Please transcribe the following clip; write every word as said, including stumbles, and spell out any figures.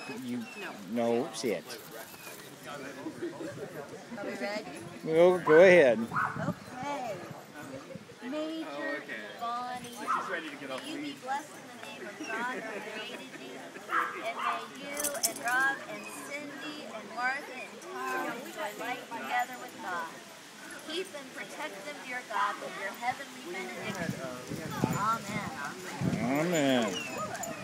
You no, sit. Are we ready? Well, go ahead. Okay. Major Bonnie, may you be blessed in the name of God who created you, and may you and Rob and Cindy and Martha and Tom enjoy life together with God. Keep and protect them, dear God, with your heavenly benediction. Amen. Amen.